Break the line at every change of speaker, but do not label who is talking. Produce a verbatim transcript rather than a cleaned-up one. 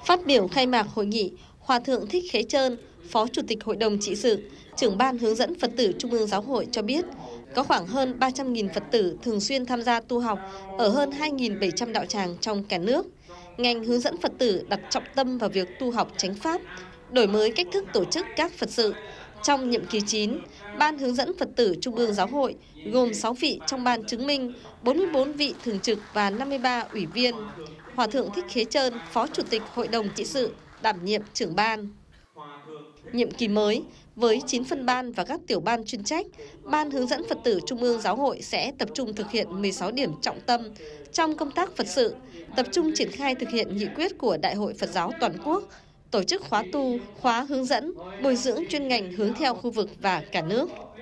Phát biểu khai mạc hội nghị, Hòa thượng Thích Khế Trơn, Phó Chủ tịch Hội đồng Trị sự, Trưởng ban hướng dẫn Phật tử Trung ương Giáo hội cho biết, có khoảng hơn ba trăm nghìn Phật tử thường xuyên tham gia tu học ở hơn hai nghìn bảy trăm đạo tràng trong cả nước. Ngành hướng dẫn Phật tử đặt trọng tâm vào việc tu học chánh pháp, đổi mới cách thức tổ chức các Phật sự. Trong nhiệm kỳ chín, Ban hướng dẫn Phật tử Trung ương Giáo hội gồm sáu vị trong ban chứng minh, bốn mươi tư vị thường trực và năm mươi ba ủy viên. Hòa thượng Thích Khế Trơn, Phó Chủ tịch Hội đồng Trị sự, đảm nhiệm trưởng ban. Nhiệm kỳ mới, với chín phân ban và các tiểu ban chuyên trách, Ban hướng dẫn Phật tử Trung ương Giáo hội sẽ tập trung thực hiện mười sáu điểm trọng tâm trong công tác Phật sự, tập trung triển khai thực hiện nghị quyết của Đại hội Phật giáo toàn quốc, tổ chức khóa tu, khóa hướng dẫn, bồi dưỡng chuyên ngành hướng theo khu vực và cả nước.